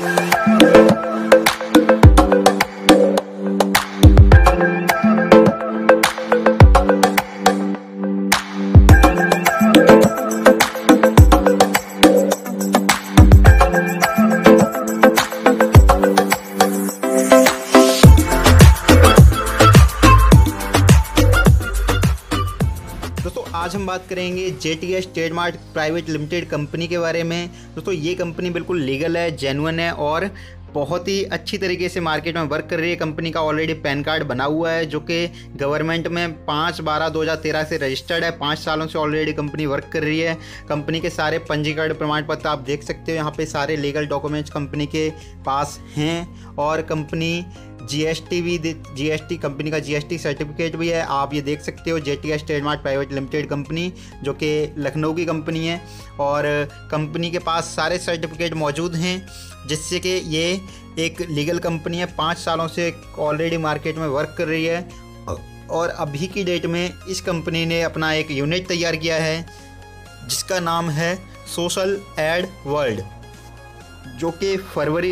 आज हम बात करेंगे JTS trademark private limited company के बारे में। दोस्तों ये कंपनी बिल्कुल लीगल है, जेन्युइन है और बहुत ही अच्छी तरीके से मार्केट में वर्क कर रही है। कंपनी का ऑलरेडी पैन कार्ड बना हुआ है जो कि गवर्नमेंट में 5/12/2013 से रजिस्टर्ड है। 5 सालों से ऑलरेडी कंपनी वर्क कर रही है। कंपनी के सारे पंजीकरण प्रमाण पत्र आप देख सकते हो, यहाँ पे सारे लीगल डॉक्यूमेंट्स कंपनी के पास हैं और कंपनी GST कंपनी का GST सर्टिफिकेट भी है, आप ये देख सकते हो। JTS trademark private limited company जो कि लखनऊ की कंपनी है और कंपनी के पास सारे सर्टिफिकेट मौजूद हैं जिससे कि ये एक लीगल कंपनी है। 5 सालों से ऑलरेडी मार्केट में वर्क कर रही है और अभी की डेट में इस कंपनी ने अपना एक यूनिट तैयार किया है जिसका नाम है सोशल एड वर्ल्ड, जो कि फरवरी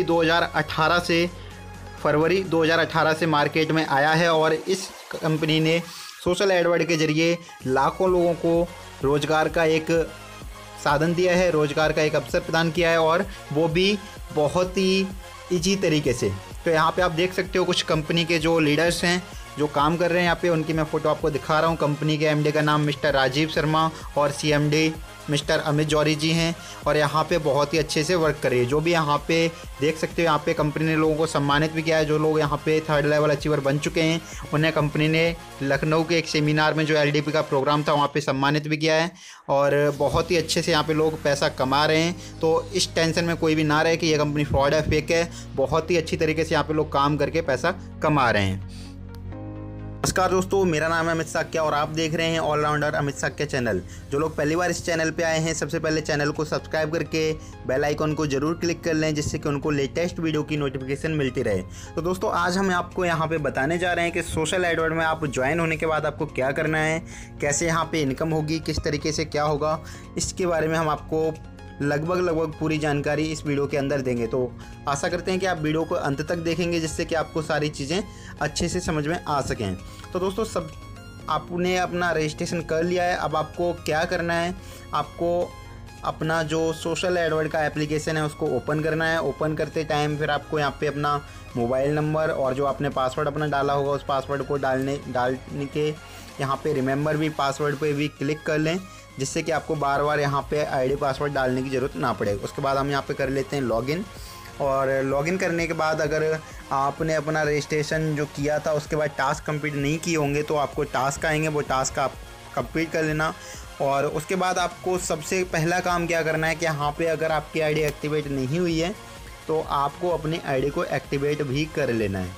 2018 से मार्केट में आया है। और इस कंपनी ने सोशल एडवर्ड के ज़रिए लाखों लोगों को रोज़गार का एक साधन दिया है, रोज़गार का एक अवसर प्रदान किया है और वो भी बहुत ही ईजी तरीके से। तो यहाँ पे आप देख सकते हो कुछ कंपनी के जो लीडर्स हैं जो काम कर रहे हैं यहाँ पे, उनकी मैं फ़ोटो आपको दिखा रहा हूँ। कंपनी के MD का नाम मिस्टर राजीव शर्मा और CMD मिस्टर अमित जौहरी जी हैं और यहाँ पे बहुत ही अच्छे से वर्क कर रही है। जो भी यहाँ पे देख सकते हो, यहाँ पे कंपनी ने लोगों को सम्मानित भी किया है। जो लोग यहाँ पे 3rd लेवल अचीवर बन चुके हैं उन्हें कंपनी ने लखनऊ के एक सेमिनार में जो LDP का प्रोग्राम था वहाँ पे सम्मानित भी किया है और बहुत ही अच्छे से यहाँ पे लोग पैसा कमा रहे हैं। तो इस टेंशन में कोई भी ना रहे कि ये कंपनी फ्रॉड है, फेक है। बहुत ही अच्छी तरीके से यहाँ पे लोग काम करके पैसा कमा रहे हैं। नमस्कार दोस्तों, मेरा नाम है अमित साक्या और आप देख रहे हैं ऑलराउंडर अमित साक्या चैनल। जो लोग पहली बार इस चैनल पे आए हैं, सबसे पहले चैनल को सब्सक्राइब करके बेल आइकन को जरूर क्लिक कर लें जिससे कि उनको लेटेस्ट वीडियो की नोटिफिकेशन मिलती रहे। तो दोस्तों आज हम आपको यहाँ पे बताने जा रहे हैं कि सोशल एडवर्ड में आप ज्वाइन होने के बाद आपको क्या करना है, कैसे यहाँ पे इनकम होगी, किस तरीके से क्या होगा, इसके बारे में हम आपको लगभग पूरी जानकारी इस वीडियो के अंदर देंगे। तो आशा करते हैं कि आप वीडियो को अंत तक देखेंगे जिससे कि आपको सारी चीज़ें अच्छे से समझ में आ सकें। तो दोस्तों सब आपने अपना रजिस्ट्रेशन कर लिया है। अब आपको क्या करना है, आपको अपना जो सोशल एडवर्ड का एप्लीकेशन है उसको ओपन करना है। ओपन करते टाइम फिर आपको यहाँ पे अपना मोबाइल नंबर और जो आपने पासवर्ड अपना डाला होगा उस पासवर्ड को डालने के यहाँ पे रिमेंबर भी पासवर्ड पे भी क्लिक कर लें जिससे कि आपको बार बार यहाँ पे ID पासवर्ड डालने की ज़रूरत ना पड़े। उसके बाद हम यहाँ पे कर लेते हैं लॉगिन और लॉगिन करने के बाद अगर आपने अपना रजिस्ट्रेशन जो किया था उसके बाद टास्क कंप्लीट नहीं किए होंगे तो आपको टास्क आएंगे, वो टास्क आप कंप्लीट कर लेना। और उसके बाद आपको सबसे पहला काम क्या करना है कि यहाँ पे अगर आपकी ID एक्टिवेट नहीं हुई है तो आपको अपनी ID को एक्टिवेट भी कर लेना है।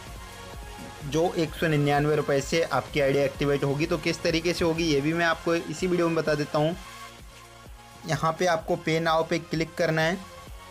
जो 199 रुपये से आपकी ID एक्टिवेट होगी। तो किस तरीके से होगी ये भी मैं आपको इसी वीडियो में बता देता हूँ। यहाँ पे आपको पे नाउ पे क्लिक करना है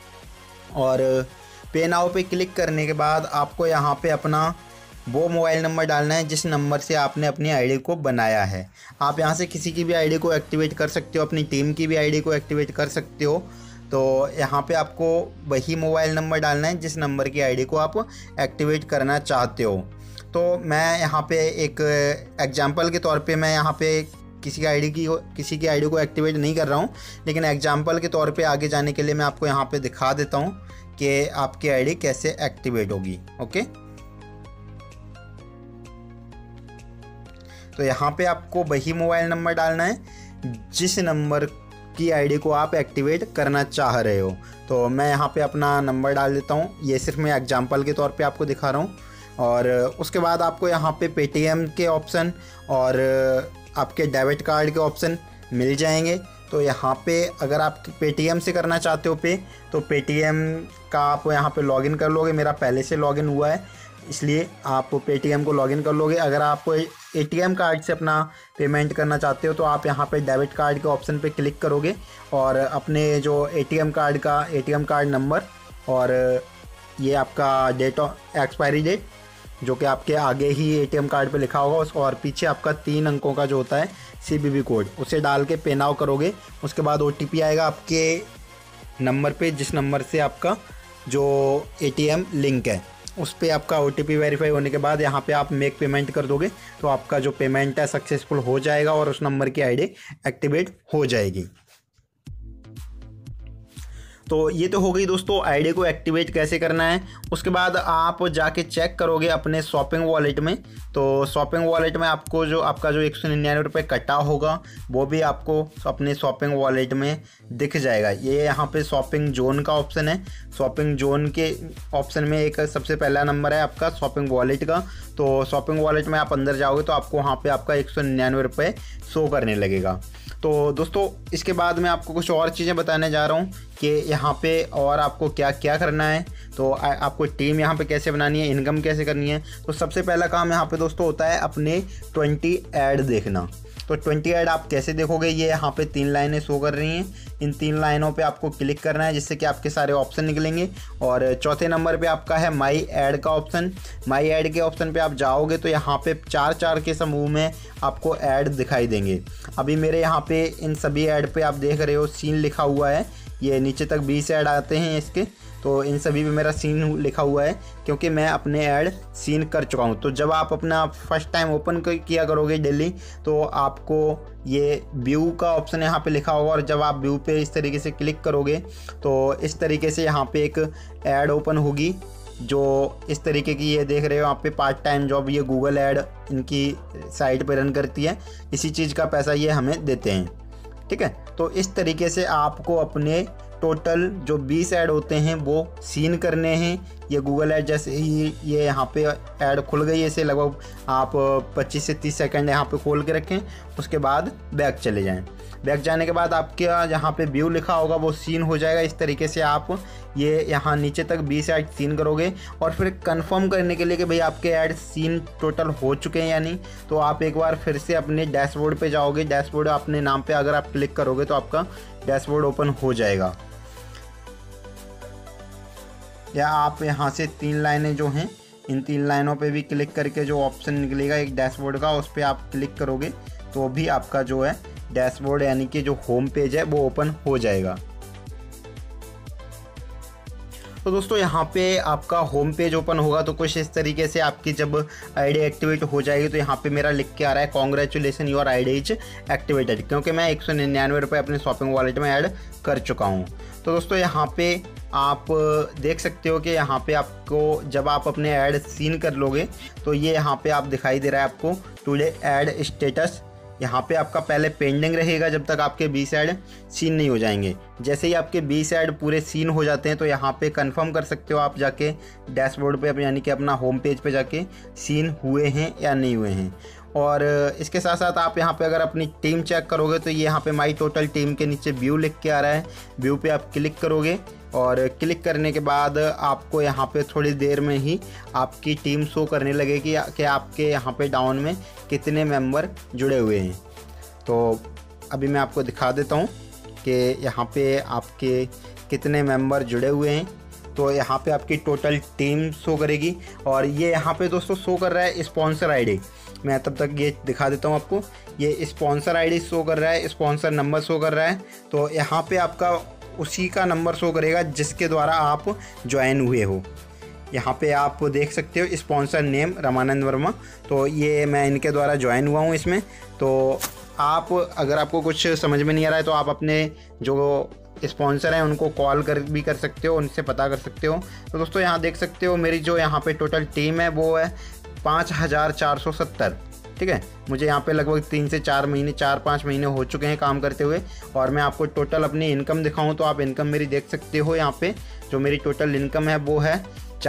और पे नाउ पे क्लिक करने के बाद आपको यहाँ पे अपना वो मोबाइल नंबर डालना है जिस नंबर से आपने अपनी ID को बनाया है। आप यहाँ से किसी की भी ID को एक्टिवेट कर सकते हो, अपनी टीम की भी ID को एक्टिवेट कर सकते हो। तो यहाँ पे आपको वही मोबाइल नंबर डालना है जिस नंबर की ID को आप एक्टिवेट करना चाहते हो। तो मैं यहाँ पे एक एग्जांपल के तौर पे मैं यहाँ पे किसी की ID को एक्टिवेट नहीं कर रहा हूँ, लेकिन एग्जांपल के तौर पे आगे जाने के लिए मैं आपको यहाँ पे दिखा देता हूँ कि आपकी ID कैसे एक्टिवेट होगी। ओके, तो यहाँ पे आपको वही मोबाइल नंबर डालना है जिस नंबर की ID को आप एक्टिवेट करना चाह रहे हो। तो मैं यहाँ पे अपना नंबर डाल देता हूँ, ये सिर्फ मैं एग्जांपल के तौर पे आपको दिखा रहा हूँ। और उसके बाद आपको यहाँ पे पेटीएम के ऑप्शन और आपके डेबिट कार्ड के ऑप्शन मिल जाएंगे। तो यहाँ पे अगर आप पेटीएम से करना चाहते हो पे, तो पेटीएम का आप यहाँ पे लॉगिन कर लोगे। मेरा पहले से लॉगिन हुआ है इसलिए आप पेटीएम को लॉगिन कर लोगे। अगर आप ATM कार्ड से अपना पेमेंट करना चाहते हो तो आप यहाँ पे डेबिट कार्ड के ऑप्शन पे क्लिक करोगे और अपने जो ATM कार्ड नंबर और ये आपका डेट ऑफ एक्सपायरी डेट जो कि आपके आगे ही ATM कार्ड पे लिखा होगा और पीछे आपका 3 अंकों का जो होता है CVV कोड, उसे डाल के पे नाउ करोगे। उसके बाद OTP आएगा आपके नंबर पे जिस नंबर से आपका जो ATM लिंक है उस पर आपका OTP वेरीफाई होने के बाद यहाँ पे आप मेक पेमेंट कर दोगे तो आपका जो पेमेंट है सक्सेसफुल हो जाएगा और उस नंबर की ID एक्टिवेट हो जाएगी। तो ये तो हो गई दोस्तों आईडी को एक्टिवेट कैसे करना है। उसके बाद आप जाके चेक करोगे अपने शॉपिंग वॉलेट में, तो शॉपिंग वॉलेट में आपको जो आपका जो 199 रुपये कटा होगा वो भी आपको अपने शॉपिंग वॉलेट में दिख जाएगा। ये यहाँ पे शॉपिंग जोन का ऑप्शन है। शॉपिंग जोन के ऑप्शन में एक सबसे पहला नंबर है आपका शॉपिंग वॉलेट का। तो शॉपिंग वॉलेट में आप अंदर जाओगे तो आपको वहाँ पे आपका 199 रुपये शो करने लगेगा। तो दोस्तों इसके बाद मैं आपको कुछ और चीज़ें बताने जा रहा हूँ कि यहाँ पे और आपको क्या क्या करना है। तो आपको टीम यहाँ पे कैसे बनानी है, इनकम कैसे करनी है। तो सबसे पहला काम यहाँ पे दोस्तों होता है अपने 20 ऐड देखना। तो 20 ऐड आप कैसे देखोगे, ये यहाँ पे 3 लाइनें शो कर रही हैं। इन 3 लाइनों पे आपको क्लिक करना है जिससे कि आपके सारे ऑप्शन निकलेंगे। और चौथे नंबर पे आपका है माई ऐड का ऑप्शन। माई ऐड के ऑप्शन पे आप जाओगे तो यहाँ पे 4 के समूह में आपको ऐड दिखाई देंगे। अभी मेरे यहाँ पे इन सभी ऐड पे आप देख रहे हो सीन लिखा हुआ है। ये नीचे तक 20 ऐड आते हैं इसके, तो इन सभी पे मेरा सीन लिखा हुआ है क्योंकि मैं अपने ऐड सीन कर चुका हूँ। तो जब आप अपना फर्स्ट टाइम ओपन किया करोगे डेली तो आपको ये व्यू का ऑप्शन यहाँ पे लिखा होगा और जब आप व्यू पे इस तरीके से क्लिक करोगे तो इस तरीके से यहाँ पे एक ऐड ओपन होगी जो इस तरीके की ये देख रहे हो यहाँ पे पार्ट टाइम जॉब। ये गूगल ऐड इनकी साइट पे रन करती है, इसी चीज़ का पैसा ये हमें देते हैं। ठीक है, तो इस तरीके से आपको अपने टोटल जो 20 ऐड होते हैं वो सीन करने हैं। ये गूगल ऐड जैसे ही ये यहाँ पे ऐड खुल गई, इसे लगभग आप 25 से 30 सेकंड यहाँ पे खोल के रखें। उसके बाद बैक चले जाएं। बैक जाने के बाद आपके यहाँ पे व्यू लिखा होगा वो सीन हो जाएगा। इस तरीके से आप ये यहाँ नीचे तक 20 ऐड सीन करोगे और फिर कंफर्म करने के लिए कि भाई आपके ऐड सीन टोटल हो चुके हैं या नहीं, तो आप एक बार फिर से अपने डैशबोर्ड पे जाओगे। डैशबोर्ड अपने नाम पे अगर आप क्लिक करोगे तो आपका डैशबोर्ड ओपन हो जाएगा। या आप यहाँ से 3 लाइनें जो हैं इन 3 लाइनों पे भी क्लिक करके जो ऑप्शन निकलेगा एक डैशबोर्ड का, उस पर आप क्लिक करोगे तो भी आपका जो है डैशबोर्ड यानी कि जो होम पेज है वो ओपन हो जाएगा। तो दोस्तों यहाँ पे आपका होम पेज ओपन होगा तो कुछ इस तरीके से आपकी जब आईडी एक्टिवेट हो जाएगी तो यहाँ पे मेरा लिख के आ रहा है congratulation your ID is activated, क्योंकि मैं 199 रुपये अपने शॉपिंग वॉलेट में ऐड कर चुका हूँ। तो दोस्तों यहाँ पे आप देख सकते हो कि यहाँ पे आपको जब आप अपने ऐड सीन कर लोगे तो ये यहाँ पे आप दिखाई दे रहा है आपको टुडे ऐड स्टेटस। यहाँ पे आपका पहले पेंडिंग रहेगा जब तक आपके 20 ऐड सीन नहीं हो जाएंगे। जैसे ही आपके 20 ऐड पूरे सीन हो जाते हैं तो यहाँ पे कंफर्म कर सकते हो आप जाके डैशबोर्ड पे यानी कि अपना होम पेज पे जाके सीन हुए हैं या नहीं हुए हैं। और इसके साथ साथ आप यहाँ पे अगर अपनी टीम चेक करोगे तो ये यहाँ पे माई टोटल टीम के नीचे व्यू लिख के आ रहा है। व्यू पे आप क्लिक करोगे और क्लिक करने के बाद आपको यहाँ पे थोड़ी देर में ही आपकी टीम शो करने लगेगी कि आपके यहाँ पे डाउन में कितने मेंबर जुड़े हुए हैं। तो अभी मैं आपको दिखा देता हूँ कि यहाँ पे आपके कितने मेंबर जुड़े हुए हैं। तो यहाँ पे आपकी टोटल टीम शो करेगी और ये यहाँ पे दोस्तों शो कर रहा है स्पॉन्सर आईडी। मैं तब तक ये दिखा देता हूँ आपको। ये स्पॉन्सर आईडी शो कर रहा है, स्पॉन्सर नंबर शो कर रहा है। तो यहाँ पे आपका उसी का नंबर शो करेगा जिसके द्वारा आप ज्वाइन हुए हो। यहाँ पे आप देख सकते हो स्पॉन्सर नेम रामानंद वर्मा। तो ये मैं इनके द्वारा ज्वाइन हुआ हूँ इसमें। तो आप अगर आपको कुछ समझ में नहीं आ रहा है तो आप अपने जो स्पॉन्सर हैं उनको कॉल कर सकते हो, उनसे पता कर सकते हो। तो दोस्तों यहाँ देख सकते हो मेरी जो यहाँ पे टोटल टीम है वो है 5470। ठीक है, मुझे यहाँ पे लगभग 3 से 4-5 महीने हो चुके हैं काम करते हुए। और मैं आपको टोटल अपनी इनकम दिखाऊं तो आप इनकम मेरी देख सकते हो। यहाँ पे जो मेरी टोटल इनकम है वो है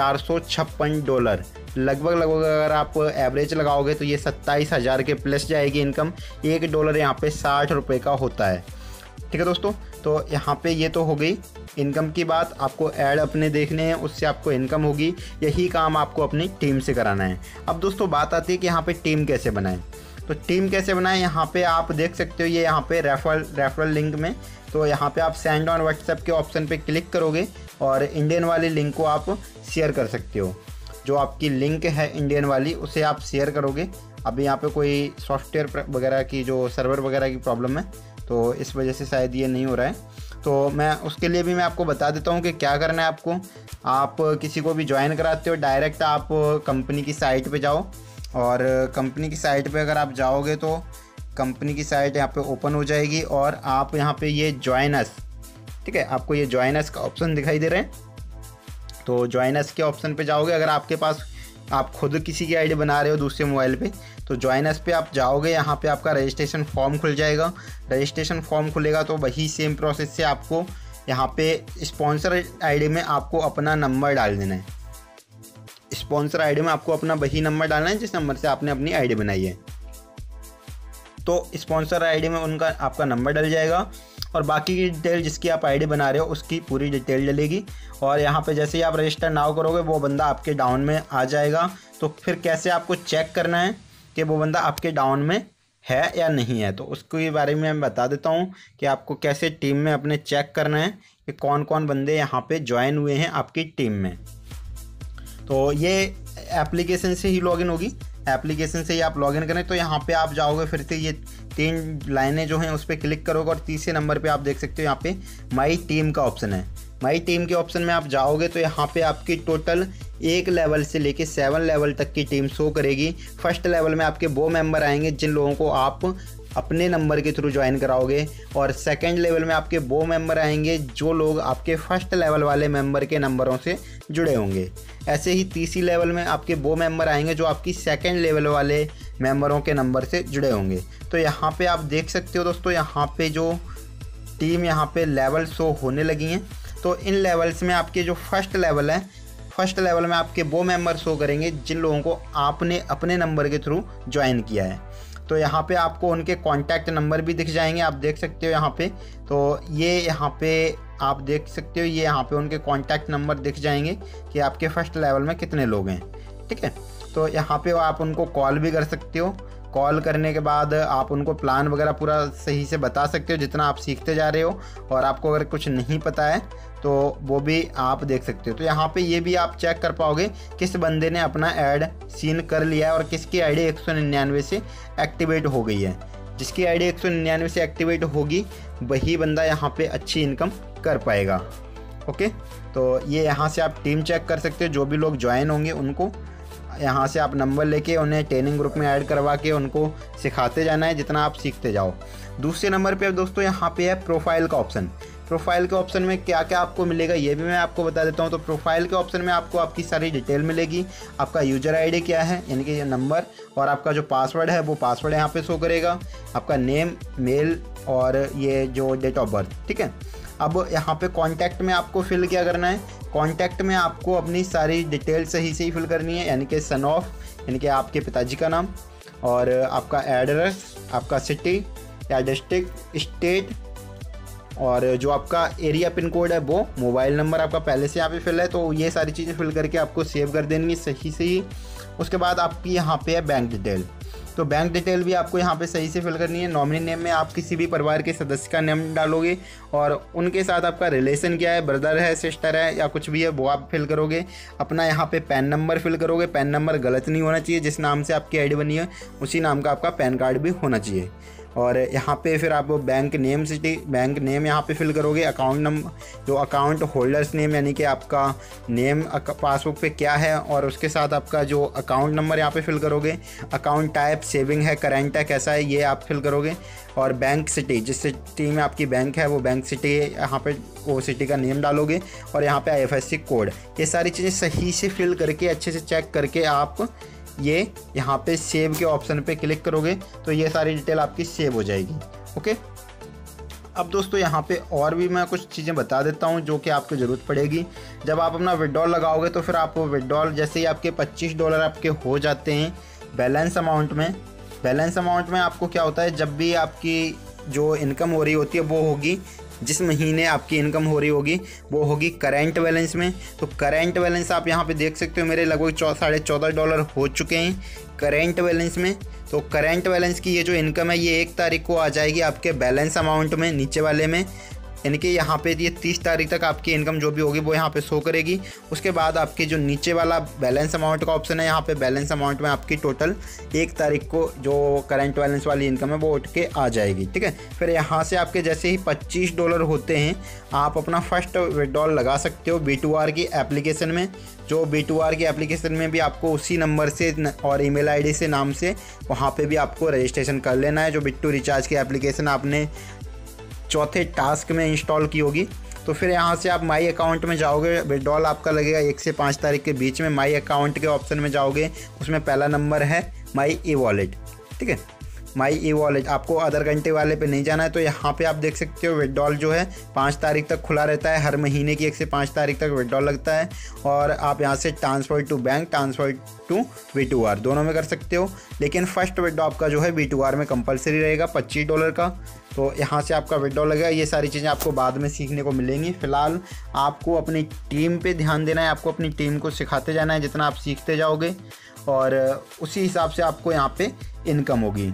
$456। लगभग अगर आप एवरेज लगाओगे तो ये 27,000 के प्लस जाएगी इनकम। $1 यहाँ पे 60 रुपये का होता है। ठीक है दोस्तों, तो यहाँ पे ये तो हो गई इनकम की बात। आपको ऐड अपने देखने हैं, उससे आपको इनकम होगी। यही काम आपको अपनी टीम से कराना है। अब दोस्तों बात आती है कि यहाँ पे टीम कैसे बनाएं। तो टीम कैसे बनाएं, यहाँ पे आप देख सकते हो ये यहाँ पे रेफरल लिंक में। तो यहाँ पे आप सेंड ऑन व्हाट्सएप के ऑप्शन पे क्लिक करोगे और इंडियन वाली लिंक को आप शेयर कर सकते हो। जो आपकी लिंक है इंडियन वाली उसे आप शेयर करोगे। अभी यहाँ पे कोई सॉफ्टवेयर वगैरह की जो सर्वर वगैरह की प्रॉब्लम है तो इस वजह से शायद ये नहीं हो रहा है। तो मैं उसके लिए भी मैं आपको बता देता हूँ कि क्या करना है आपको। आप किसी को भी ज्वाइन कराते हो, डायरेक्ट आप कंपनी की साइट पे जाओ, और कंपनी की साइट पे अगर आप जाओगे तो कंपनी की साइट यहाँ पे ओपन हो जाएगी, और आप यहाँ पे ये ज्वाइन अस, ठीक है, आपको ये ज्वाइन अस का ऑप्शन दिखाई दे रहे हैं। तो ज्वाइन अस के ऑप्शन पे जाओगे, अगर आपके पास आप खुद किसी की आईडी बना रहे हो दूसरे मोबाइल पे, तो ज्वाइन अस पे आप जाओगे, यहाँ पे आपका रजिस्ट्रेशन फॉर्म खुल जाएगा। रजिस्ट्रेशन फॉर्म खुलेगा तो वही सेम प्रोसेस से आपको यहाँ पे स्पॉन्सर आईडी में आपको अपना नंबर डाल देना है। स्पॉन्सर आईडी में आपको अपना वही नंबर डालना है जिस नंबर से आपने अपनी आईडी बनाई है। तो स्पॉन्सर आईडी में उनका आपका नंबर डल जाएगा, और बाकी की डिटेल जिसकी आप आईडी बना रहे हो उसकी पूरी डिटेल डलेगी। और यहाँ पे जैसे ही आप रजिस्टर नाउ करोगे वो बंदा आपके डाउन में आ जाएगा। तो फिर कैसे आपको चेक करना है कि वो बंदा आपके डाउन में है या नहीं है, तो उसके बारे में मैं बता देता हूँ कि आपको कैसे टीम में अपने चेक करना है कि कौन कौन बंदे यहाँ पे ज्वाइन हुए हैं आपकी टीम में। तो ये एप्लीकेशन से ही लॉगिन होगी, एप्लीकेशन से ही आप लॉगिन करें। तो यहाँ पे आप जाओगे, फिर से ये 3 लाइनें जो हैं उस पर क्लिक करोगे, और तीसरे नंबर पे आप देख सकते हो यहाँ पे माई टीम का ऑप्शन है। माई टीम के ऑप्शन में आप जाओगे तो यहाँ पे आपकी टोटल 1 लेवल से लेके 7 लेवल तक की टीम शो करेगी। फर्स्ट लेवल में आपके वो मेंबर आएंगे जिन लोगों को आप अपने नंबर के थ्रू ज्वाइन कराओगे, और सेकंड लेवल में आपके वो मेंबर आएंगे जो लोग आपके फर्स्ट लेवल वाले मेंबर के नंबरों से जुड़े होंगे। ऐसे ही तीसरी लेवल में आपके वो मेंबर आएंगे जो आपकी सेकंड लेवल वाले मेंबरों के नंबर से जुड़े होंगे। तो यहाँ पे आप देख सकते हो दोस्तों, यहाँ पे जो टीम यहाँ पे लेवल शो होने लगी हैं। तो इन लेवल्स में आपके जो फर्स्ट लेवल है, फर्स्ट लेवल में आपके वो मेंबर शो करेंगे जिन लोगों को आपने अपने नंबर के थ्रू ज्वाइन किया है। तो यहाँ पे आपको उनके कॉन्टैक्ट नंबर भी दिख जाएंगे, आप देख सकते हो यहाँ पे। तो ये यहाँ पे आप देख सकते हो, ये यहाँ पे उनके कॉन्टैक्ट नंबर दिख जाएंगे कि आपके फर्स्ट लेवल में कितने लोग हैं, ठीक है। तो यहाँ पे आप उनको कॉल भी कर सकते हो। कॉल करने के बाद आप उनको प्लान वगैरह पूरा सही से बता सकते हो जितना आप सीखते जा रहे हो, और आपको अगर कुछ नहीं पता है तो वो भी आप देख सकते हो। तो यहाँ पे ये भी आप चेक कर पाओगे किस बंदे ने अपना ऐड सीन कर लिया है और किसकी आईडी 199 से एक्टिवेट हो गई है। जिसकी आईडी 199 से एक्टिवेट होगी वही बंदा यहाँ पे अच्छी इनकम कर पाएगा। ओके, तो ये यहाँ से आप टीम चेक कर सकते हो। जो भी लोग ज्वाइन होंगे उनको यहाँ से आप नंबर लेके उन्हें ट्रेनिंग ग्रुप में ऐड करवा के उनको सिखाते जाना है जितना आप सीखते जाओ। दूसरे नंबर पे दोस्तों यहाँ पे है प्रोफाइल का ऑप्शन। प्रोफाइल के ऑप्शन में क्या क्या आपको मिलेगा ये भी मैं आपको बता देता हूँ। तो प्रोफाइल के ऑप्शन में आपको आपकी सारी डिटेल मिलेगी। आपका यूजर आईडी क्या है, यानी कि ये नंबर, और आपका जो पासवर्ड है वो पासवर्ड यहाँ पे शो करेगा। आपका नेम, मेल और ये जो डेट ऑफ बर्थ, ठीक है। अब यहाँ पे कॉन्टैक्ट में आपको फिल क्या करना है, कॉन्टैक्ट में आपको अपनी सारी डिटेल सही से ही फिल करनी है, यानी कि सन ऑफ, यानी कि आपके पिताजी का नाम, और आपका एड्रेस, आपका सिटी या डिस्ट्रिक्ट, स्टेट, और जो आपका एरिया पिन कोड है वो, मोबाइल नंबर आपका पहले से यहाँ पे फिल है। तो ये सारी चीज़ें फिल करके आपको सेव कर देनी सही से ही। उसके बाद आपकी यहाँ पे है बैंक डिटेल। तो बैंक डिटेल भी आपको यहाँ पे सही से फिल करनी है। नॉमिनी नेम में आप किसी भी परिवार के सदस्य का नेम डालोगे, और उनके साथ आपका रिलेशन क्या है, ब्रदर है, सिस्टर है या कुछ भी है वो आप फिल करोगे। अपना यहाँ पे पैन नंबर फिल करोगे। पैन नंबर गलत नहीं होना चाहिए, जिस नाम से आपकी आईडी बनी है उसी नाम का आपका पैन कार्ड भी होना चाहिए। और यहाँ पे फिर आप bank name, city, bank name यहाँ पे फिल करोगे। अकाउंट नंबर, जो अकाउंट होल्डर्स नेम, यानी कि आपका नेम पासबुक पे क्या है, और उसके साथ आपका जो अकाउंट नंबर यहाँ पे फिल करोगे। अकाउंट टाइप सेविंग है, करंट है, कैसा है, ये आप फिल करोगे। और बैंक सिटी, जिस सिटी में आपकी बैंक है वो बैंक सिटी, यहाँ पे वो सिटी का नेम डालोगे, और यहाँ पे IFSC कोड। ये सारी चीज़ें सही से फिल करके अच्छे से चेक करके आप ये यहाँ पे सेव के ऑप्शन पे क्लिक करोगे तो ये सारी डिटेल आपकी सेव हो जाएगी। ओके, अब दोस्तों यहाँ पे और भी मैं कुछ चीज़ें बता देता हूँ जो कि आपको ज़रूरत पड़ेगी। जब आप अपना विड्रॉल लगाओगे तो फिर आप विड्रॉल, जैसे ही आपके $25 आपके हो जाते हैं बैलेंस अमाउंट में आपको क्या होता है, जब भी आपकी जो इनकम हो रही होती है वो होगी, जिस महीने आपकी इनकम हो रही होगी वो होगी करेंट बैलेंस में। तो करेंट बैलेंस आप यहाँ पे देख सकते हो, मेरे लगभग $14.5 हो चुके हैं करेंट बैलेंस में। तो करेंट बैलेंस की ये जो इनकम है ये 1 तारीख को आ जाएगी आपके बैलेंस अमाउंट में, नीचे वाले में। यानी कि यहाँ पे ये 30 तारीख तक आपकी इनकम जो भी होगी वो यहाँ पे शो करेगी। उसके बाद आपके जो नीचे वाला बैलेंस अमाउंट का ऑप्शन है, यहाँ पे बैलेंस अमाउंट में आपकी टोटल 1 तारीख को जो करंट बैलेंस वाली इनकम है वो उठ के आ जाएगी, ठीक है। फिर यहाँ से आपके जैसे ही $25 होते हैं आप अपना फर्स्ट विड्रॉल लगा सकते हो B2R की एप्लीकेशन में। जो B2R की एप्लीकेशन में भी आपको उसी नंबर से और ईमेल आईडी से नाम से वहाँ पे भी आपको रजिस्ट्रेशन कर लेना है। जो बिट्टू रिचार्ज की एप्लीकेशन आपने चौथे टास्क में इंस्टॉल की होगी। तो फिर यहाँ से आप माई अकाउंट में जाओगे, विड्रॉल आपका लगेगा 1 से 5 तारीख के बीच में। माई अकाउंट के ऑप्शन में जाओगे, उसमें पहला नंबर है माई ई वॉलेट, ठीक है। माई ई वॉलेट आपको अदर घंटे वाले पे नहीं जाना है। तो यहाँ पे आप देख सकते हो विड्रॉल जो है 5 तारीख तक खुला रहता है। हर महीने की 1 से 5 तारीख तक विड्रॉल लगता है और आप यहाँ से transfer to bank, transfer to B2R दोनों में कर सकते हो। लेकिन फर्स्ट विड्रॉ आपका जो है B2R में कंपलसरी रहेगा $25 का। तो यहाँ से आपका विड्रॉल लगेगा। ये सारी चीज़ें आपको बाद में सीखने को मिलेंगी। फ़िलहाल आपको अपनी टीम पे ध्यान देना है, आपको अपनी टीम को सिखाते जाना है। जितना आप सीखते जाओगे और उसी हिसाब से आपको यहाँ पे इनकम होगी,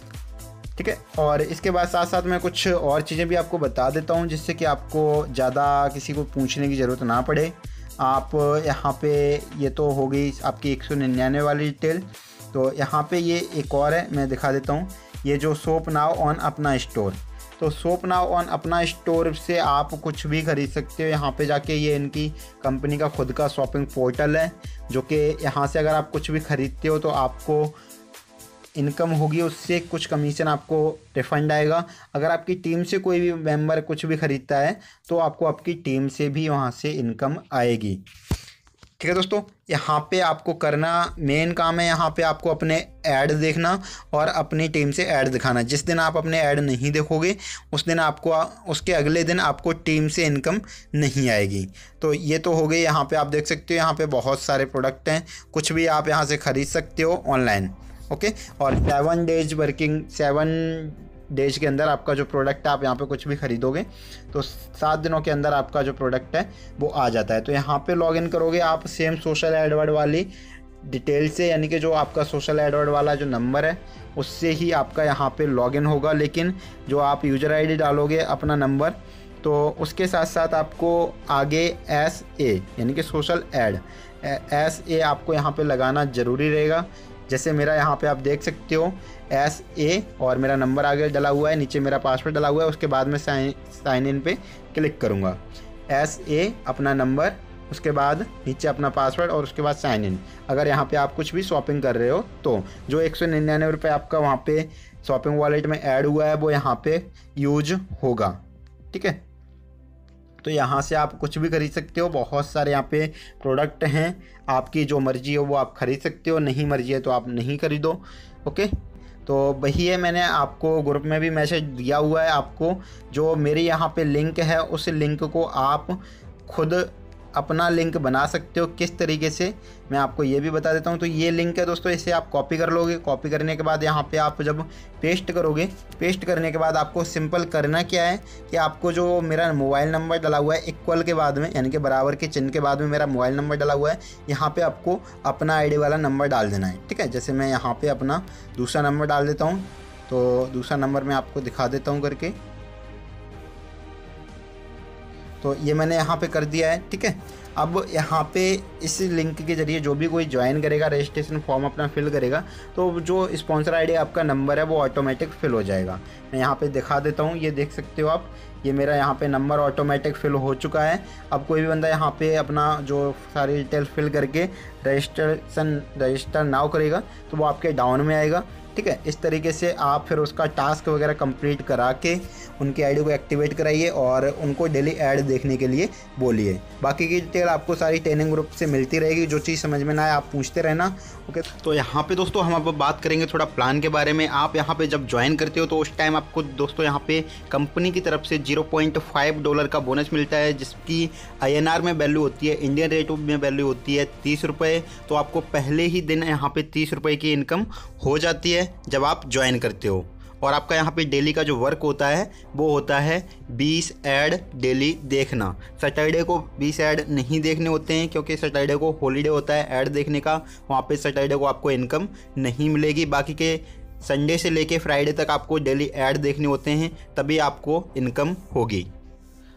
ठीक है। और इसके बाद साथ साथ मैं कुछ और चीज़ें भी आपको बता देता हूँ जिससे कि आपको ज़्यादा किसी को पूछने की ज़रूरत ना पड़े। आप यहाँ पे ये तो हो गई आपकी 199 वाली डिटेल। तो यहाँ पे ये एक और है, मैं दिखा देता हूँ। ये जो shop now on Apna store, तो shop now on Apna store से आप कुछ भी खरीद सकते हो। यहाँ पे जाके ये इनकी कंपनी का खुद का शॉपिंग पोर्टल है, जो कि यहाँ से अगर आप कुछ भी खरीदते हो तो आपको इनकम होगी, उससे कुछ कमीशन आपको रिफ़ंड आएगा। अगर आपकी टीम से कोई भी मेंबर कुछ भी ख़रीदता है तो आपको आपकी टीम से भी वहाँ से इनकम आएगी, ठीक है दोस्तों। यहाँ पे आपको करना मेन काम है, यहाँ पे आपको अपने ऐड देखना और अपनी टीम से ऐड दिखाना। जिस दिन आप अपने ऐड नहीं देखोगे उस दिन आपको उसके अगले दिन आपको टीम से इनकम नहीं आएगी। तो ये तो हो गई। यहाँ पे आप देख सकते हो, यहाँ पे बहुत सारे प्रोडक्ट हैं, कुछ भी आप यहाँ से ख़रीद सकते हो ऑनलाइन, ओके। और 7 डेज के अंदर आपका जो प्रोडक्ट है, आप यहाँ पे कुछ भी ख़रीदोगे तो 7 दिनों के अंदर आपका जो प्रोडक्ट है वो आ जाता है। तो यहाँ पे लॉगिन करोगे आप सेम सोशल एडवर्ड वाली डिटेल से, यानी कि जो आपका सोशल एडवर्ड वाला जो नंबर है उससे ही आपका यहाँ पे लॉगिन होगा। लेकिन जो आप यूज़र आईडी डालोगे अपना नंबर, तो उसके साथ साथ आपको आगे SA यानी कि सोशल एड SA आपको यहाँ पे लगाना ज़रूरी रहेगा। जैसे मेरा यहाँ पे आप देख सकते हो SA और मेरा नंबर आगे डला हुआ है, नीचे मेरा पासवर्ड डला हुआ है। उसके बाद मैं साइन इन पे क्लिक करूँगा। SA अपना नंबर, उसके बाद नीचे अपना पासवर्ड और उसके बाद साइन इन। अगर यहाँ पे आप कुछ भी शॉपिंग कर रहे हो तो जो 199 रुपये आपका वहाँ पे शॉपिंग वॉलेट में ऐड हुआ है वो यहाँ पे यूज होगा, ठीक है। तो यहाँ से आप कुछ भी खरीद सकते हो। बहुत सारे यहाँ पे प्रोडक्ट हैं, आपकी जो मर्ज़ी हो वो आप ख़रीद सकते हो, नहीं मर्ज़ी है तो आप नहीं खरीदो, ओके। तो वही है, मैंने आपको ग्रुप में भी मैसेज दिया हुआ है। आपको जो मेरी यहाँ पे लिंक है उस लिंक को आप खुद अपना लिंक बना सकते हो। किस तरीके से मैं आपको ये भी बता देता हूँ। तो ये लिंक है दोस्तों, इसे आप कॉपी कर लोगे। कॉपी करने के बाद यहाँ पे आप जब पेस्ट करोगे, पेस्ट करने के बाद आपको सिंपल करना क्या है कि आपको जो मेरा मोबाइल नंबर डला हुआ है इक्वल के बाद में, यानी कि बराबर के चिन्ह के बाद में मेरा मोबाइल नंबर डला हुआ है, यहाँ पर आपको अपना ID वाला नंबर डाल देना है, ठीक है। जैसे मैं यहाँ पर अपना दूसरा नंबर डाल देता हूँ, तो दूसरा नंबर मैं आपको दिखा देता हूँ करके। तो ये मैंने यहाँ पे कर दिया है, ठीक है। अब यहाँ पे इस लिंक के ज़रिए जो भी कोई ज्वाइन करेगा, रजिस्ट्रेशन फॉर्म अपना फिल करेगा, तो जो स्पॉन्सर आईडी आपका नंबर है वो ऑटोमेटिक फिल हो जाएगा। मैं यहाँ पे दिखा देता हूँ, ये देख सकते हो आप, ये मेरा यहाँ पे नंबर ऑटोमेटिक फिल हो चुका है। अब कोई भी बंदा यहाँ पे अपना जो सारी डिटेल फिल करके रजिस्टर नाउ करेगा तो वो आपके डाउन में आएगा, ठीक है। इस तरीके से आप फिर उसका टास्क वगैरह कंप्लीट करा के उनकी आईडी को एक्टिवेट कराइए और उनको डेली ऐड देखने के लिए बोलिए। बाकी की डिटेल आपको सारी ट्रेनिंग ग्रुप से मिलती रहेगी। जो चीज़ समझ में ना आए आप पूछते रहना, ओके। तो यहाँ पे दोस्तों हम अब बात करेंगे थोड़ा प्लान के बारे में। आप यहाँ पे जब ज्वाइन करते हो तो उस टाइम आपको दोस्तों यहाँ पे कंपनी की तरफ से $0.5 का बोनस मिलता है, जिसकी INR में वैल्यू होती है, इंडियन रेट में वैल्यू होती है 30 रुपये। तो आपको पहले ही दिन यहाँ पे 30 रुपये की इनकम हो जाती है जब आप ज्वाइन करते हो। और आपका यहाँ पे डेली का जो वर्क होता है वो होता है 20 ऐड डेली देखना। सैटरडे को 20 ऐड नहीं देखने होते हैं क्योंकि सैटरडे को हॉलीडे होता है ऐड देखने का, वहाँ पे सैटरडे को आपको इनकम नहीं मिलेगी। बाकी के संडे से लेके फ्राइडे तक आपको डेली ऐड देखने होते हैं, तभी आपको इनकम होगी,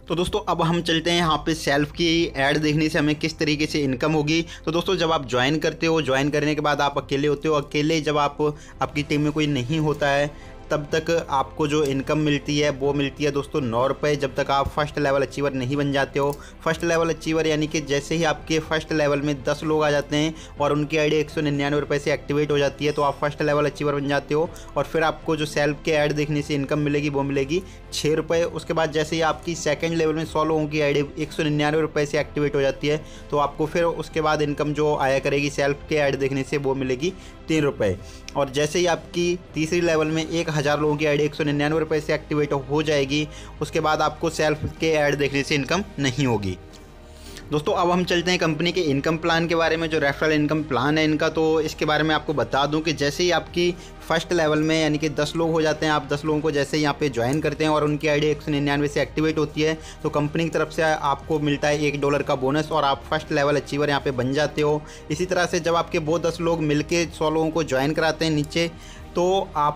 तो दोस्तों अब हम चलते हैं यहाँ पे सेल्फ की ऐड देखने से हमें किस तरीके से इनकम होगी। तो दोस्तों जब आप ज्वाइन करते हो, ज्वाइन करने के बाद आप अकेले होते हो, अकेले जब आपकी टीम में कोई नहीं होता है तब तक आपको जो इनकम मिलती है वो मिलती है दोस्तों 9 रुपये, जब तक आप फर्स्ट लेवल अचीवर नहीं बन जाते हो। फर्स्ट लेवल अचीवर यानी कि जैसे ही आपके फर्स्ट लेवल में 10 लोग आ जाते हैं और उनकी आईडी 199 रुपये से एक्टिवेट हो जाती है तो आप फर्स्ट लेवल अचीवर बन जाते हो। और फिर आपको जो सेल्फ के ऐड देखने से इनकम मिलेगी वो मिलेगी 6 रुपये। उसके बाद जैसे ही आपकी सेकेंड लेवल में 100 लोगों की आईडी 199 रुपये से एक्टिवेट हो जाती है तो आपको फिर उसके बाद इनकम जो आया करेगी सेल्फ के ऐड देखने से वो मिलेगी 3 रुपये। और जैसे ही आपकी तीसरी लेवल में 1000 लोगों की आईडी 199 रुपये से एक्टिवेट हो जाएगी उसके बाद आपको सेल्फ के ऐड देखने से इनकम नहीं होगी। दोस्तों अब हम चलते हैं कंपनी के इनकम प्लान के बारे में, जो रेफरल इनकम प्लान है इनका। तो इसके बारे में आपको बता दूं कि जैसे ही आपकी फर्स्ट लेवल में यानी कि 10 लोग हो जाते हैं, आप 10 लोगों को जैसे ही यहाँ पे ज्वाइन करते हैं और उनकी आईडी 199 से एक्टिवेट होती है तो कंपनी की तरफ से आपको मिलता है $1 का बोनस और आप फर्स्ट लेवल अचीवर यहाँ पे बन जाते हो। इसी तरह से जब आपके वो 10 लोग मिलके 100 लोगों को ज्वाइन कराते हैं नीचे तो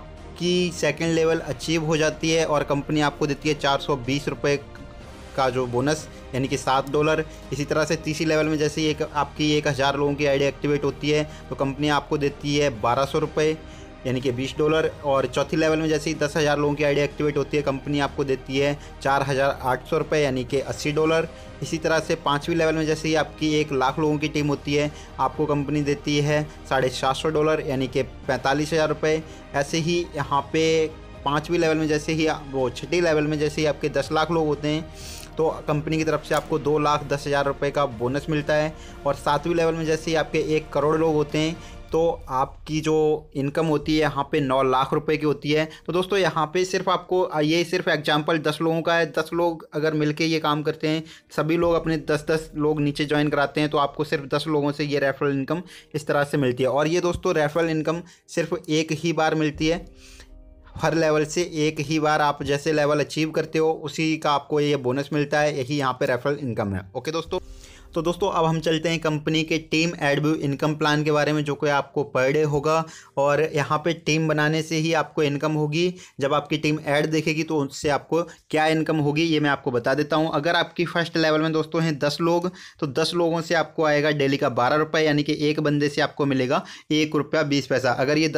आपकी सेकेंड लेवल अचीव हो जाती है और कंपनी आपको देती है 420 रुपये का जो बोनस यानी कि $7। इसी तरह से तीसरी लेवल में जैसे ही आपकी 1000 लोगों की आईडी एक्टिवेट होती है तो कंपनी आपको देती है 1200 रुपये यानी कि $20। और चौथी लेवल में जैसे ही 10,000 लोगों की आईडी एक्टिवेट होती है कंपनी आपको देती है 4,800 रुपये यानी कि $80। इसी तरह से पाँचवीं लेवल में जैसे ही आपकी 1 लाख लोगों की टीम होती है आपको कंपनी देती है $750 यानी कि 45,000 रुपये। ऐसे ही यहाँ पे पाँचवीं लेवल में जैसे ही वो छठी लेवल में जैसे ही आपके 10 लाख लोग होते हैं तो कंपनी की तरफ से आपको 2,10,000 रुपये का बोनस मिलता है। और सातवीं लेवल में जैसे ही आपके 1 करोड़ लोग होते हैं तो आपकी जो इनकम होती है यहाँ पे 9 लाख रुपए की होती है। तो दोस्तों यहाँ पे सिर्फ आपको ये सिर्फ एग्जांपल 10 लोगों का है। 10 लोग अगर मिलके ये काम करते हैं, सभी लोग अपने 10-10 लोग नीचे ज्वाइन कराते हैं तो आपको सिर्फ 10 लोगों से ये रेफरल इनकम इस तरह से मिलती है। और ये दोस्तों रेफरल इनकम सिर्फ एक ही बार मिलती है, हर लेवल से एक ही बार आप जैसे लेवल अचीव करते हो उसी का आपको ये बोनस मिलता है, यही यहाँ पे रेफरल इनकम है। ओके दोस्तों, तो दोस्तों अब हम चलते हैं कंपनी के टीम एडव्यू इनकम प्लान के बारे में, जो कि आपको पर डे होगा। और यहाँ पे टीम बनाने से ही आपको इनकम होगी। जब आपकी टीम ऐड देखेगी तो उससे आपको क्या इनकम होगी ये मैं आपको बता देता हूँ। अगर आपकी फर्स्ट लेवल में दोस्तों हैं 10 लोग तो 10 लोगों से आपको आएगा डेली का 12 रुपये यानी कि एक बंदे से आपको मिलेगा ₹1.20। अगर ये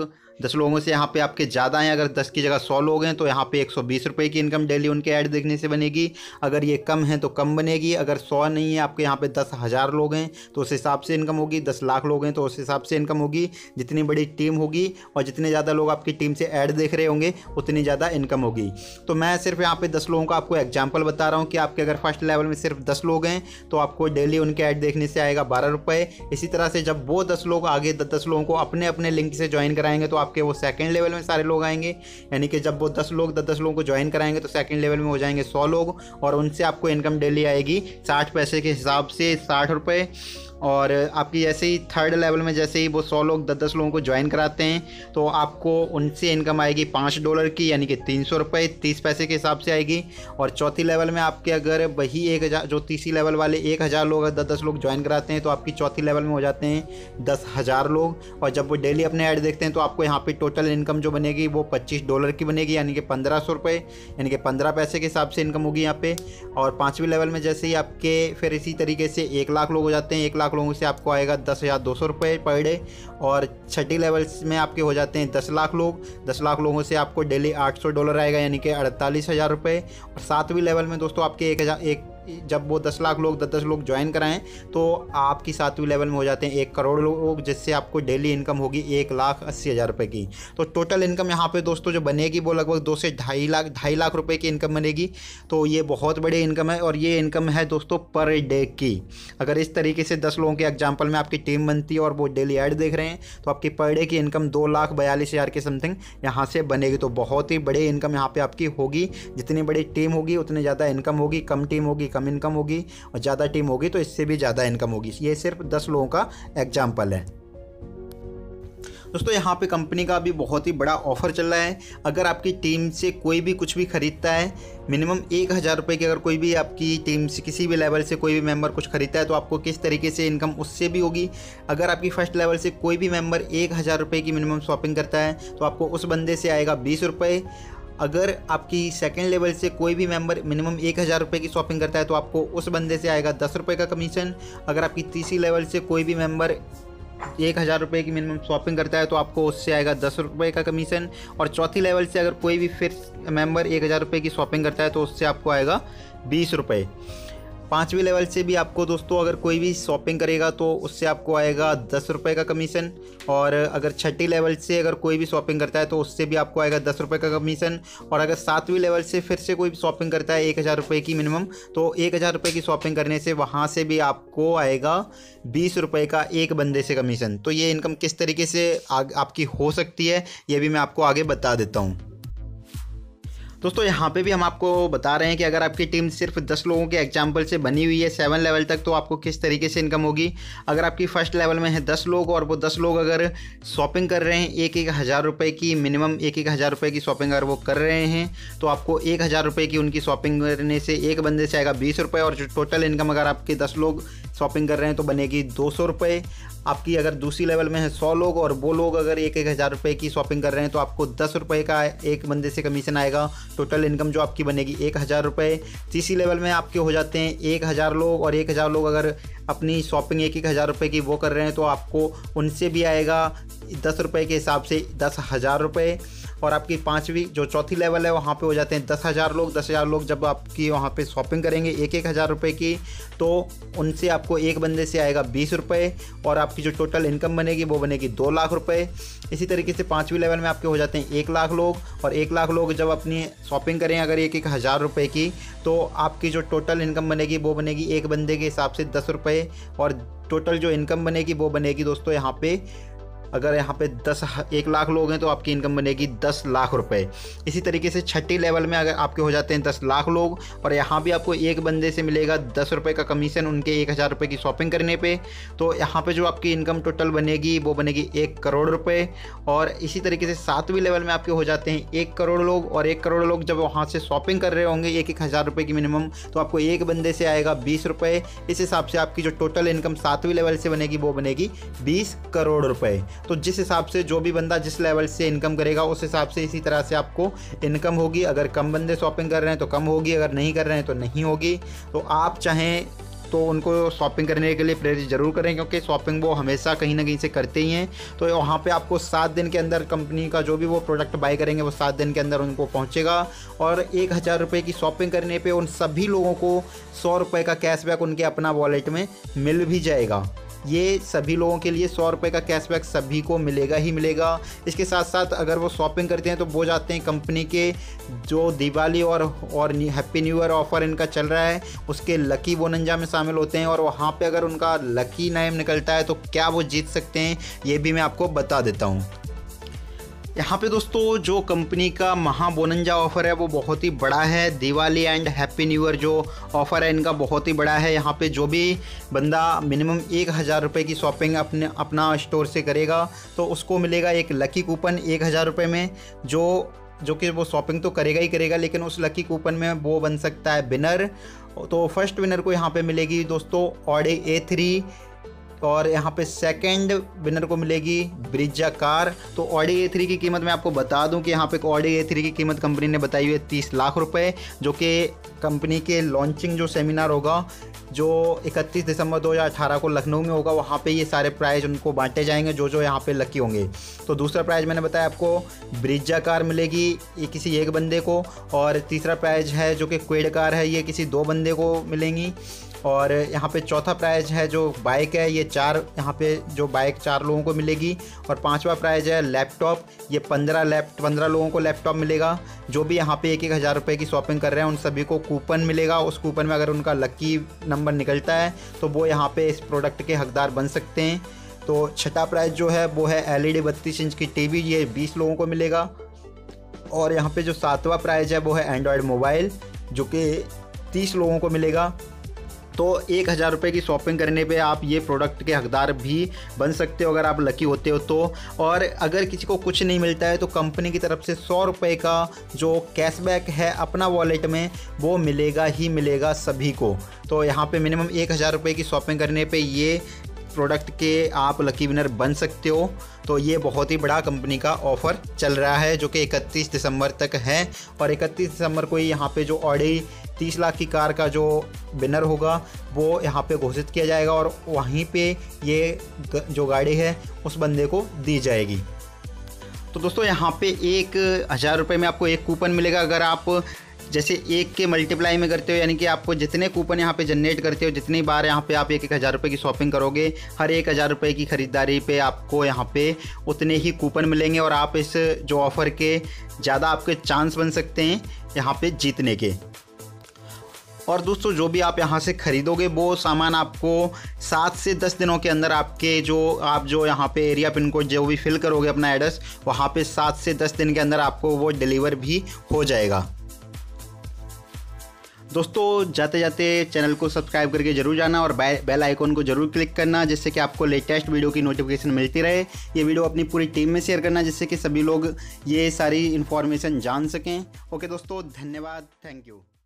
10 लोगों से यहाँ पे आपके ज़्यादा हैं, अगर 10 की जगह 100 लोग हैं तो यहाँ पे 120 रुपये की इनकम डेली उनके ऐड देखने से बनेगी। अगर ये कम है तो कम बनेगी। अगर 100 नहीं है, आपके यहाँ पे 10,000 लोग हैं तो उस हिसाब से इनकम होगी। 10 लाख लोग हैं तो उस हिसाब से इनकम होगी। जितनी बड़ी टीम होगी और जितने ज़्यादा लोग आपकी टीम से ऐड देख रहे होंगे उतनी ज़्यादा इनकम होगी। तो मैं सिर्फ यहाँ पे 10 लोगों का आपको एग्जाम्पल बता रहा हूँ कि आपके अगर फर्स्ट लेवल में सिर्फ 10 लोग हैं तो आपको डेली उनके ऐड देखने से आएगा 12 रुपये। इसी तरह से जब वो 10 लोग आगे 10 लोगों को अपने अपने लिंक से ज्वाइन कराएंगे तो आपके वो सेकंड लेवल में सारे लोग आएंगे। यानी कि जब वो 10 लोगों को ज्वाइन कराएंगे तो सेकंड लेवल में हो जाएंगे 100 लोग और उनसे आपको इनकम डेली आएगी 60 पैसे के हिसाब से 60 रुपये। और आपकी जैसे ही थर्ड लेवल में जैसे ही वो 100 लोग 10 लोगों को ज्वाइन कराते हैं तो आपको उनसे इनकम आएगी $5 की यानी कि 300 रुपये 30 पैसे के हिसाब से आएगी। और चौथी लेवल में आपके अगर वही 1000 जो तीसरी लेवल वाले 1000 लोग 10 लोग ज्वाइन कराते हैं तो आपकी चौथी लेवल में हो जाते हैं 10,000 लोग। और जब वो डेली अपने ऐड देखते हैं तो आपको यहाँ पे टोटल इनकम जो बनेगी वो $25 की बनेगी यानी कि 1500 रुपये यानी कि 15 पैसे के हिसाब से इनकम होगी यहाँ पे। और पाँचवीं लेवल में जैसे ही आपके फिर इसी तरीके से 1 लाख लोग हो जाते हैं, 1 लाख लोगों से आपको आएगा 10,200 रुपये पर डे। और छठी लेवल में आपके हो जाते हैं 10 लाख लोग, 10 लाख लोगों से आपको डेली $800 आएगा यानी कि 48,000 रुपये। और सातवीं लेवल में दोस्तों आपके जब वो 10 लाख लोग 10 लोग ज्वाइन कराएं तो आपकी सातवीं लेवल में हो जाते हैं 1 करोड़ लोग, जिससे आपको डेली इनकम होगी 1,80,000 रुपये की। तो टोटल इनकम यहाँ पे दोस्तों जो बनेगी वो लगभग 2 से ढाई लाख रुपए की इनकम बनेगी। तो ये बहुत बड़ी इनकम है और ये इनकम है दोस्तों पर डे की। अगर इस तरीके से 10 लोगों के एग्जाम्पल में आपकी टीम बनती है और वो डेली ऐड देख रहे हैं तो आपकी पर डे की इनकम 2,42,000 के समथिंग यहाँ से बनेगी। तो बहुत ही बड़ी इनकम यहाँ पे आपकी होगी। जितनी बड़ी टीम होगी उतनी ज़्यादा इनकम होगी, कम टीम होगी कम इनकम होगी और ज़्यादा टीम होगी तो इससे भी ज़्यादा इनकम होगी। ये सिर्फ 10 लोगों का एग्जाम्पल है। दोस्तों यहाँ पे कंपनी का भी बहुत ही बड़ा ऑफर चल रहा है। अगर आपकी टीम से कोई भी कुछ भी खरीदता है, मिनिमम 1,000 रुपये की, अगर कोई भी आपकी टीम से किसी भी लेवल से कोई भी मेंबर कुछ खरीदता है तो आपको किस तरीके से इनकम उससे भी होगी। अगर आपकी फर्स्ट लेवल से कोई भी मेंबर 1,000 रुपये की मिनिमम शॉपिंग करता है तो आपको उस बंदे से आएगा 20 रुपये। अगर आपकी सेकंड लेवल से कोई भी मेंबर मिनिमम 1000 रुपये की शॉपिंग करता है तो आपको उस बंदे से आएगा 10 रुपये का कमीशन। अगर आपकी तीसरी लेवल से कोई भी मेंबर 1000 रुपये की मिनिमम शॉपिंग करता है तो आपको उससे आएगा 10 रुपये का कमीशन। और चौथी लेवल से अगर कोई भी फिर मेंबर 1000 रुपये की शॉपिंग करता है तो उससे आपको आएगा 20 रुपये। पाँचवीं लेवल से भी आपको दोस्तों अगर कोई भी शॉपिंग करेगा तो उससे आपको आएगा 10 रुपये का कमीशन। और अगर छठी लेवल से अगर कोई भी शॉपिंग करता है तो उससे भी आपको आएगा 10 रुपये का कमीशन। और अगर सातवीं लेवल से फिर से कोई भी शॉपिंग करता है 1000 रुपये की मिनिमम, तो 1000 रुपये की शॉपिंग करने से वहाँ से भी आपको आएगा 20 रुपये का एक बंदे से कमीशन। तो ये इनकम किस तरीके से आपकी हो सकती है ये भी मैं आपको आगे बता देता हूँ। दोस्तों यहाँ पे भी हम आपको बता रहे हैं कि अगर आपकी टीम सिर्फ 10 लोगों के एग्जाम्पल से बनी हुई है 7 लेवल तक तो आपको किस तरीके से इनकम होगी। अगर आपकी फर्स्ट लेवल में है 10 लोग और वो 10 लोग अगर शॉपिंग कर रहे हैं 1,000 रुपये की मिनिमम 1,000 रुपये की शॉपिंग अगर वो कर रहे हैं तो आपको 1,000 रुपये की उनकी शॉपिंग करने से एक बंदे से आएगा 20 रुपये। और जो टोटल इनकम अगर आपके 10 लोग शॉपिंग कर रहे हैं तो बनेगी 200 रुपये। आपकी अगर दूसरी लेवल में है 100 लोग और वो लोग अगर 1,000 रुपये की शॉपिंग कर रहे हैं तो आपको 10 रुपये का एक बंदे से कमीशन आएगा। टोटल इनकम जो आपकी बनेगी 1,000 रुपये। तीसरी लेवल में आपके हो जाते हैं 1,000 लोग और 1,000 लोग अगर अपनी शॉपिंग 1,000 रुपये की वो कर रहे हैं तो आपको उनसे भी आएगा 10 रुपये के हिसाब से 10,000 रुपये। और आपकी पाँचवीं जो चौथी लेवल है वहाँ पे हो जाते हैं 10,000 लोग। 10,000 लोग जब आपकी वहाँ पे शॉपिंग करेंगे 1,000 रुपये की तो उनसे आपको एक बंदे से आएगा 20 रुपये। और आपकी जो टोटल इनकम बनेगी वो बनेगी 2 लाख रुपये। इसी तरीके से पाँचवीं लेवल में आपके हो जाते हैं 1 लाख लोग और 1 लाख लोग जब अपनी शॉपिंग करें अगर 1,000 रुपये की तो आपकी जो टोटल इनकम बनेगी वो बनेगी एक बंदे के हिसाब से 10 रुपये। और टोटल जो इनकम बनेगी वो बनेगी दोस्तों यहाँ पे अगर यहाँ पे 1 लाख लोग हैं तो आपकी इनकम बनेगी 10 लाख रुपए। इसी तरीके से छठी लेवल में अगर आपके हो जाते हैं 10 लाख लोग और यहाँ भी आपको एक बंदे से मिलेगा 10 रुपये का कमीशन उनके 1,000 रुपये की शॉपिंग करने पे, तो यहाँ पे जो आपकी इनकम टोटल बनेगी वो बनेगी 1 करोड़ रुपये। और इसी तरीके से सातवीं लेवल में आपके हो जाते हैं 1 करोड़ लोग और 1 करोड़ लोग जब वहाँ से शॉपिंग कर रहे होंगे 1,000 रुपये की मिनिमम तो आपको एक बंदे से आएगा 20 रुपये। इस हिसाब से आपकी जो टोटल इनकम सातवीं लेवल से बनेगी वो बनेगी 20 करोड़ रुपये। तो जिस हिसाब से जो भी बंदा जिस लेवल से इनकम करेगा उस हिसाब से इसी तरह से आपको इनकम होगी। अगर कम बंदे शॉपिंग कर रहे हैं तो कम होगी, अगर नहीं कर रहे हैं तो नहीं होगी। तो आप चाहें तो उनको शॉपिंग करने के लिए प्रेरित जरूर करें क्योंकि शॉपिंग वो हमेशा कहीं ना कहीं से करते ही हैं। तो वहाँ पे आपको 7 दिन के अंदर कंपनी का जो भी वो प्रोडक्ट बाय करेंगे वो 7 दिन के अंदर उनको पहुँचेगा। और 1,000 रुपये की शॉपिंग करने पे उन सभी लोगों को 100 रुपये का कैशबैक उनके अपना वॉलेट में मिल भी जाएगा। ये सभी लोगों के लिए 100 रुपये का कैशबैक सभी को मिलेगा ही मिलेगा। इसके साथ साथ अगर वो शॉपिंग करते हैं तो वो जाते हैं कंपनी के जो दिवाली और हैप्पी न्यू ईयर ऑफ़र इनका चल रहा है उसके लकी बोनंजा में शामिल होते हैं। और वहाँ पे अगर उनका लकी नेम निकलता है तो क्या वो जीत सकते हैं ये भी मैं आपको बता देता हूँ। यहाँ पे दोस्तों जो कंपनी का महा बोनंजा ऑफ़र है वो बहुत ही बड़ा है। Diwali and happy new year जो ऑफ़र है इनका बहुत ही बड़ा है। यहाँ पे जो भी बंदा मिनिमम 1,000 रुपये की शॉपिंग अपना स्टोर से करेगा तो उसको मिलेगा एक लकी कूपन 1,000 रुपये में जो कि वो शॉपिंग तो करेगा ही करेगा लेकिन उस लकी कूपन में वो बन सकता है विनर। तो फर्स्ट विनर को यहाँ पे मिलेगी दोस्तों ऑडी A3 और यहाँ पे सेकंड विनर को मिलेगी ब्रिजा कार। तो ऑडी A3 की कीमत मैं आपको बता दूं कि यहाँ पे ऑडी A3 की कीमत कंपनी ने बताई हुई है 30 लाख रुपए, जो कि कंपनी के लॉन्चिंग जो सेमिनार होगा जो 31 दिसंबर 2018 को लखनऊ में होगा वहाँ पे ये सारे प्राइज़ उनको बांटे जाएंगे जो यहाँ पे लकी होंगे। तो दूसरा प्राइज़ मैंने बताया आपको ब्रिजा कार मिलेगी ये किसी एक बंदे को, और तीसरा प्राइज़ है जो कि क्वेड कार है ये किसी 2 बंदे को मिलेंगी, और यहाँ पे चौथा प्राइज़ है जो बाइक है ये 4 यहाँ पे जो बाइक 4 लोगों को मिलेगी, और 5वां प्राइज़ है लैपटॉप ये 15 लोगों को लैपटॉप मिलेगा। जो भी यहाँ पे 1,000 रुपये की शॉपिंग कर रहे हैं उन सभी को कूपन मिलेगा। उस कूपन में अगर उनका लकी नंबर निकलता है तो वो यहाँ पे इस प्रोडक्ट के हकदार बन सकते हैं। तो छठा प्राइज़ जो है वो है LED 32 इंच की टीवी ये 20 लोगों को मिलेगा, और यहाँ पे जो 7वां प्राइज़ है वो है एंड्रॉयड मोबाइल जो कि 30 लोगों को मिलेगा। तो 1,000 रुपये की शॉपिंग करने पे आप ये प्रोडक्ट के हकदार भी बन सकते हो अगर आप लकी होते हो तो। और अगर किसी को कुछ नहीं मिलता है तो कंपनी की तरफ से 100 रुपये का जो कैशबैक है अपना वॉलेट में वो मिलेगा ही मिलेगा सभी को। तो यहाँ पे मिनिमम 1,000 रुपये की शॉपिंग करने पे ये प्रोडक्ट के आप लकी विनर बन सकते हो। तो ये बहुत ही बड़ा कंपनी का ऑफ़र चल रहा है जो कि 31 दिसंबर तक है। और 31 दिसंबर को ही यहाँ पे जो ऑडी 30 लाख की कार का जो विनर होगा वो यहाँ पे घोषित किया जाएगा और वहीं पे ये जो गाड़ी है उस बंदे को दी जाएगी। तो दोस्तों यहाँ पे 1000 रुपये में आपको एक कूपन मिलेगा। अगर आप जैसे एक के मल्टीप्लाई में करते हो, यानी कि आपको जितने कूपन यहाँ पे जनरेट करते हो, जितनी बार यहाँ पे आप 1000 रुपये की शॉपिंग करोगे, हर 1000 रुपये की ख़रीदारी पे आपको यहाँ पे उतने ही कूपन मिलेंगे और आप इस जो ऑफ़र के ज़्यादा आपके चांस बन सकते हैं यहाँ पे जीतने के। और दोस्तों जो भी आप यहाँ से ख़रीदोगे वो सामान आपको 7 से 10 दिनों के अंदर आपके जो यहाँ पे एरिया पिन कोड जो भी फिल करोगे अपना एड्रेस, वहाँ पे 7 से 10 दिन के अंदर आपको वो डिलीवर भी हो जाएगा। दोस्तों जाते जाते चैनल को सब्सक्राइब करके जरूर जाना और बेल आइकॉन को जरूर क्लिक करना, जिससे कि आपको लेटेस्ट वीडियो की नोटिफिकेशन मिलती रहे। ये वीडियो अपनी पूरी टीम में शेयर करना जिससे कि सभी लोग ये सारी इन्फॉर्मेशन जान सकें। ओके दोस्तों, धन्यवाद, थैंक यू।